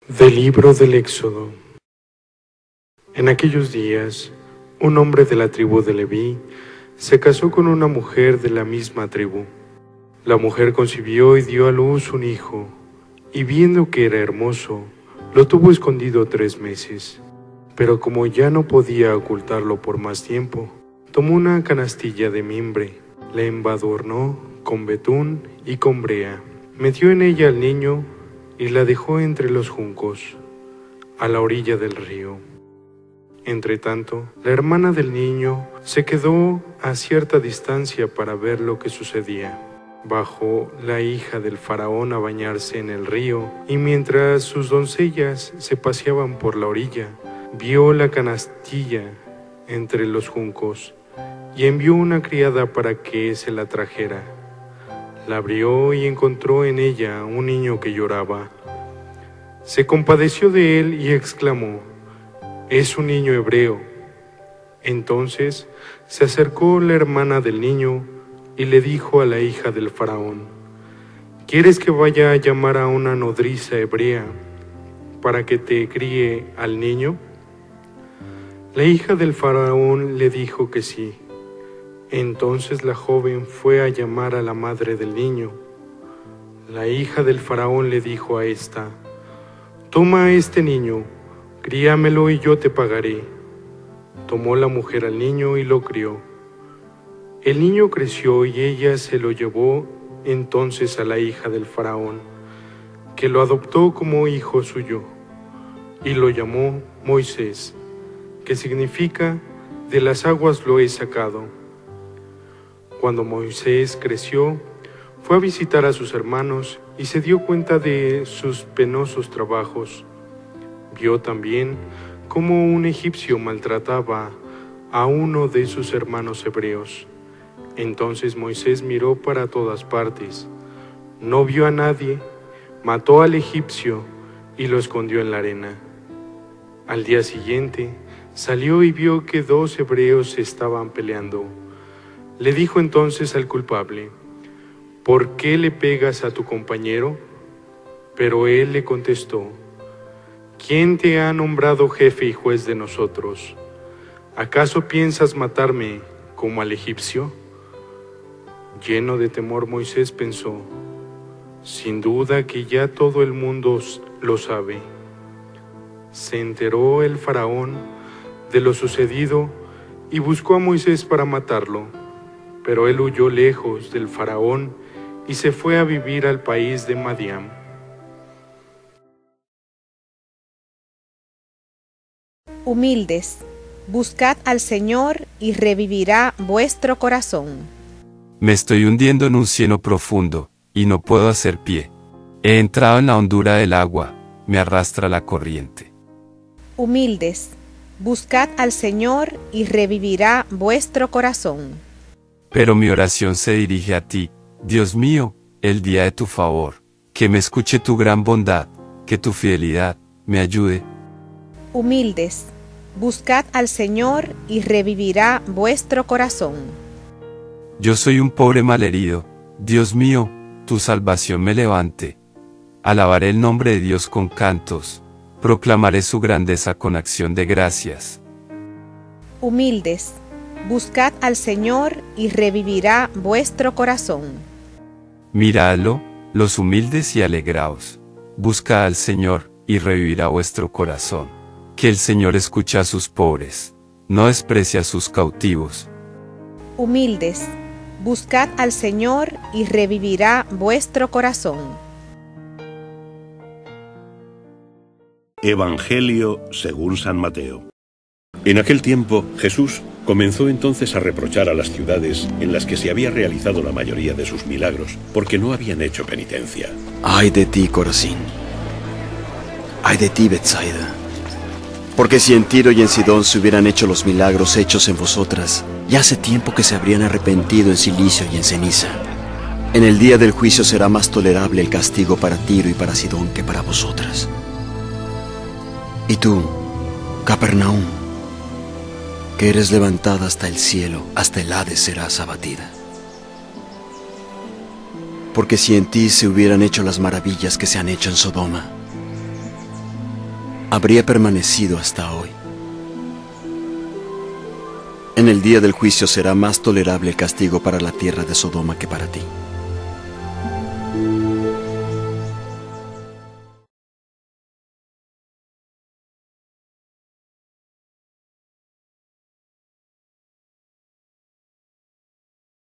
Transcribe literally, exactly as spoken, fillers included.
Del libro del Éxodo. En aquellos días, un hombre de la tribu de Leví se casó con una mujer de la misma tribu. La mujer concibió y dio a luz un hijo, y viendo que era hermoso, lo tuvo escondido tres meses. Pero como ya no podía ocultarlo por más tiempo, tomó una canastilla de mimbre, la embadurnó con betún y con brea, metió en ella al niño y la dejó entre los juncos, a la orilla del río. Entretanto, la hermana del niño se quedó a cierta distancia para ver lo que sucedía. Bajó la hija del faraón a bañarse en el río, y mientras sus doncellas se paseaban por la orilla, vio la canastilla entre los juncos, y envió una criada para que se la trajera. La abrió y encontró en ella un niño que lloraba. Se compadeció de él y exclamó: «Es un niño hebreo». Entonces se acercó la hermana del niño y le dijo a la hija del faraón: «¿Quieres que vaya a llamar a una nodriza hebrea para que te críe al niño?». La hija del faraón le dijo que sí. Entonces la joven fue a llamar a la madre del niño. La hija del faraón le dijo a esta: «Toma a este niño, críamelo y yo te pagaré». Tomó la mujer al niño y lo crió. El niño creció y ella se lo llevó entonces a la hija del faraón, que lo adoptó como hijo suyo, y lo llamó Moisés, que significa «de las aguas lo he sacado». Cuando Moisés creció, fue a visitar a sus hermanos y se dio cuenta de sus penosos trabajos. Vio también cómo un egipcio maltrataba a uno de sus hermanos hebreos. Entonces Moisés miró para todas partes, no vio a nadie, mató al egipcio y lo escondió en la arena. Al día siguiente salió y vio que dos hebreos estaban peleando. Le dijo entonces al culpable: «¿Por qué le pegas a tu compañero?». Pero él le contestó: «¿Quién te ha nombrado jefe y juez de nosotros? ¿Acaso piensas matarme como al egipcio?». Lleno de temor, Moisés pensó: «Sin duda que ya todo el mundo lo sabe». Se enteró el faraón de lo sucedido y buscó a Moisés para matarlo. Pero él huyó lejos del faraón y se fue a vivir al país de Madián. Humildes, buscad al Señor y revivirá vuestro corazón. Me estoy hundiendo en un cieno profundo, y no puedo hacer pie. He entrado en la hondura del agua, me arrastra la corriente. Humildes, buscad al Señor y revivirá vuestro corazón. Pero mi oración se dirige a ti, Dios mío, el día de tu favor. Que me escuche tu gran bondad, que tu fidelidad me ayude. Humildes, buscad al Señor y revivirá vuestro corazón. Yo soy un pobre malherido, Dios mío, tu salvación me levante. Alabaré el nombre de Dios con cantos, proclamaré su grandeza con acción de gracias. Humildes, buscad al Señor y revivirá vuestro corazón. Miradlo, los humildes y alegraos. Buscad al Señor y revivirá vuestro corazón. Que el Señor escucha a sus pobres, no desprecia a sus cautivos. Humildes, buscad al Señor y revivirá vuestro corazón. Evangelio según San Mateo. En aquel tiempo, Jesús comenzó entonces a reprochar a las ciudades en las que se había realizado la mayoría de sus milagros, porque no habían hecho penitencia. ¡Ay de ti, Corazín! ¡Ay de ti, Betsaida! Porque si en Tiro y en Sidón se hubieran hecho los milagros hechos en vosotras, ya hace tiempo que se habrían arrepentido en silicio y en ceniza. En el día del juicio será más tolerable el castigo para Tiro y para Sidón que para vosotras. Y tú, Capernaum, que eres levantada hasta el cielo, hasta el Hades serás abatida. Porque si en ti se hubieran hecho las maravillas que se han hecho en Sodoma, habría permanecido hasta hoy. En el día del juicio será más tolerable el castigo para la tierra de Sodoma que para ti.